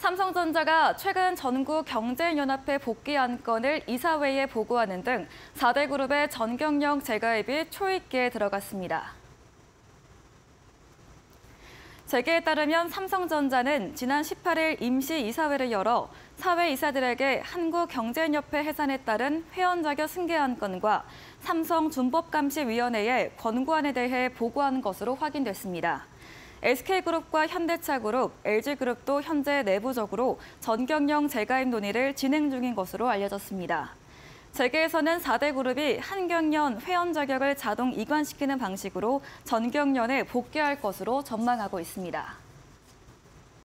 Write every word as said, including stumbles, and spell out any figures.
삼성전자가 최근 전국경제연합회 복귀 안건을 이사회에 보고하는 등 사 대 그룹의 전경영 재가입이 초입기에 들어갔습니다. 재계에 따르면 삼성전자는 지난 십팔 일 임시 이사회를 열어 사회 이사들에게 한국경제연합회 해산에 따른 회원 자격 승계 안건과 삼성준법감시위원회의 권고안에 대해 보고한 것으로 확인됐습니다. 에스케이그룹과 현대차그룹, 엘지그룹도 현재 내부적으로 전경영 재가입 논의를 진행 중인 것으로 알려졌습니다. 재계에서는 사 대 그룹이 한경연 회원 자격을 자동 이관시키는 방식으로 전경련에 복귀할 것으로 전망하고 있습니다.